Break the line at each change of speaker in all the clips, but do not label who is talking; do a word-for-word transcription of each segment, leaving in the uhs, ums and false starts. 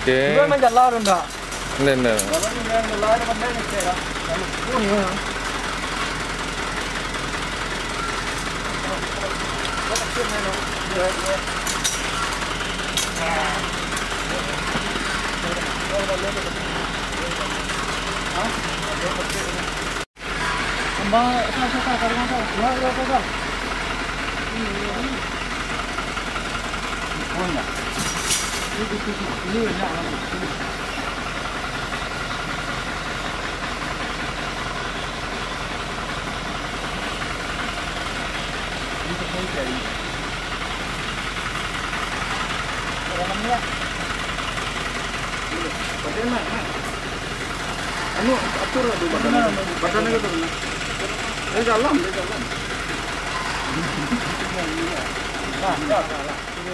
Oke.
Dua manjat lah rendah.
Nah, nah.
Kalau ini yang lah ada benda ni saya. Kalau pun ya. Mbak, saya saya karena saya. Ya, ya, ya. Oh ya. Ini itu ini ya. Ini saya cari. Orangnya. Ini, bagaimana? Anu atur dulu badannya. Badannya gitu. Di dalam, di dalam. Nah, ya, ya.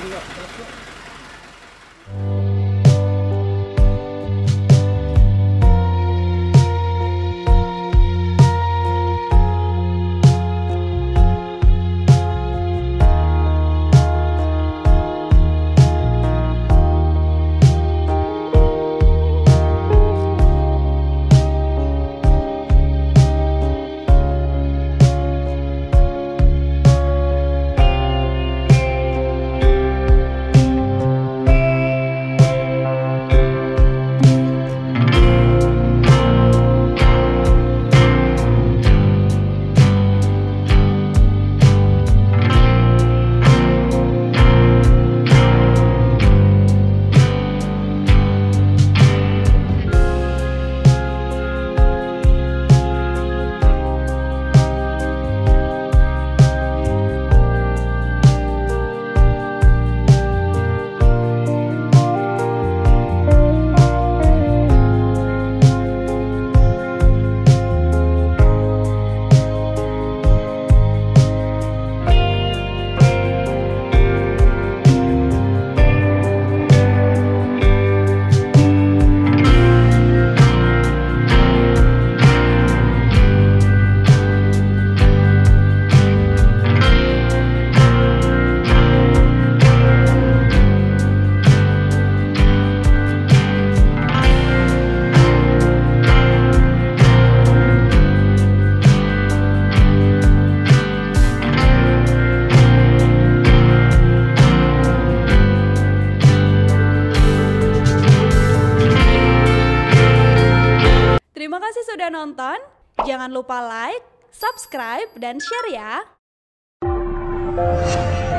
Terima kasih sudah nonton. Jangan lupa like, subscribe, dan share ya.